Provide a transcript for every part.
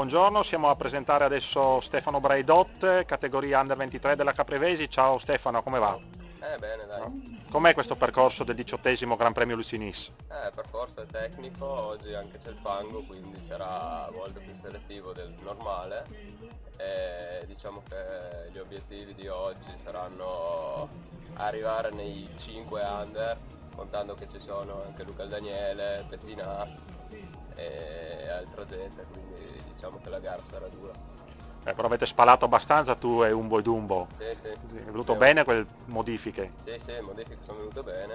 buongiorno, siamo a presentare adesso Stefano Braidot, categoria Under 23 della Caprevesi. Ciao Stefano, come va? Bene, dai. Com'è questo percorso del 18° Gran Premio Lucinis? Il percorso è tecnico, oggi anche c'è il fango, quindi sarà molto più selettivo del normale. E diciamo che gli obiettivi di oggi saranno arrivare nei 5 under, contando che ci sono anche Luca Daniele, Bettina e altra gente, quindi diciamo che la gara sarà dura. Però avete spalato abbastanza tu e Umbo e Dumbo. Sì. È venuto bene quelle modifiche? Sì, le modifiche sono venute bene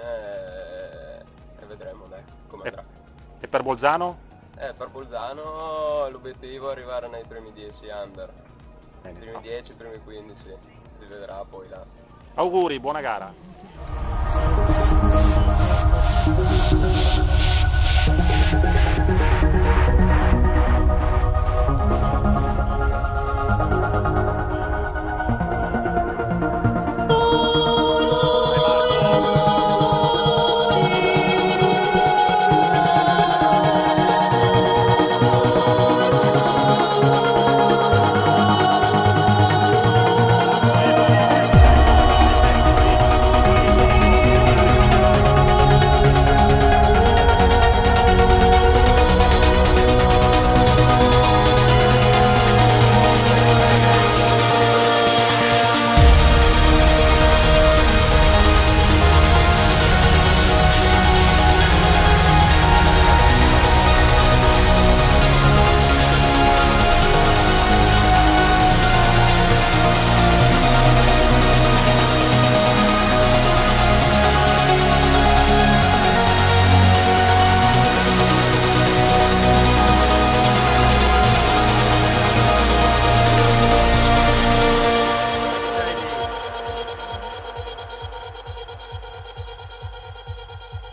e vedremo dai come andrà. E per Bolzano? Per Bolzano l'obiettivo è arrivare nei primi 10 under. Bene. Primi 10, primi 15, si vedrà poi là. Auguri, buona gara!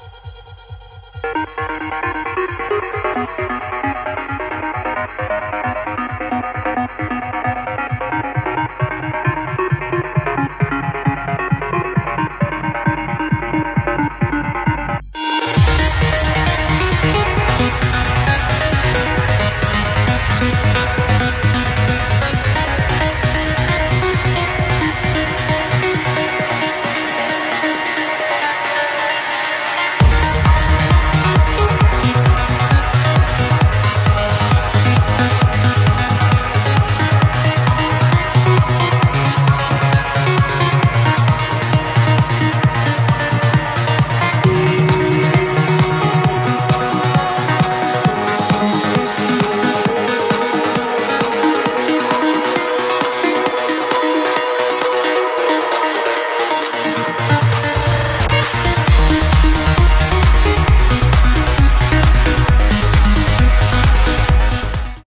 Thank you.